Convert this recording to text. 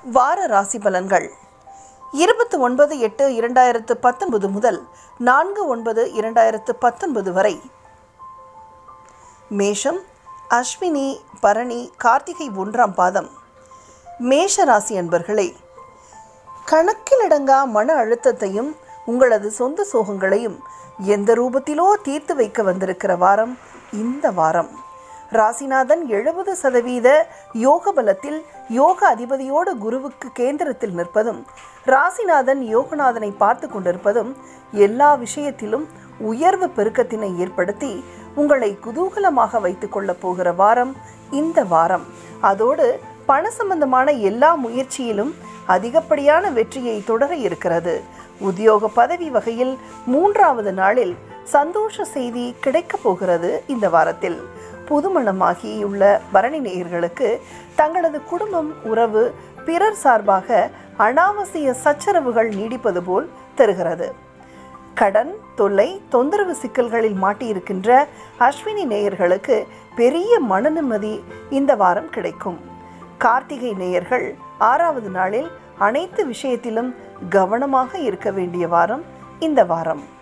வார ராசி பலன்கள் 29/8/2019 முதல் 4/9/2019 வரை. மேஷம், அஸ்வினி, பரணி, கார்த்திகை 1ஆம் பாதம். மேஷ ராசி அன்பர்களே, கணக்கிலடங்கா மன அழுத்தத்தையும் உங்களது சொந்த சோகங்களையும் எந்த ரூபத்திலோ தீர்த்து வைக்க வந்திருக்கிற வாரம் இந்த வாரம். ராசிநாதன் 70% யோக பலத்தில் யோக அதிபதியோடு குருவுக்கு கேந்திரத்தில் நிற்பதும், ராசிநாதன் யோகநாதனை பார்த்து கொண்டிருப்பதும் எல்லா விஷயத்திலும் உயர்வு பெருக்கத்தினை ஏற்படுத்தி உங்களை குதூகலமாக வைத்துக் கொள்ளப் போகிற வாரம் இந்த வாரம். அதோடு பண சம்பந்தமான எல்லா முயற்சியிலும் அதிகப்படியான வெற்றியை தொடர இருக்கிறது. உத்தியோக பதவி வகையில் 3வது நாளில் சந்தோஷ செய்தி கிடைக்கப் போகிறது. இந்த வாரத்தில் புதுமணமாகியுள்ள பரணி நேயர்களுக்கு தங்களது குடும்பம், உறவு, பிறர் சார்பாக அனாவசிய சச்சரவுகள் நீடிப்பது போல் தெரிகிறது. கடன் தொல்லை, தொந்தரவு சிக்கல்களில் மாட்டியிருக்கின்ற அஸ்வினி நேயர்களுக்கு பெரிய மன நிம்மதி இந்த வாரம் கிடைக்கும். கார்த்திகை நேயர்கள் 6வது நாளில் அனைத்து விஷயத்திலும் கவனமாக இருக்க வேண்டிய வாரம் இந்த வாரம்.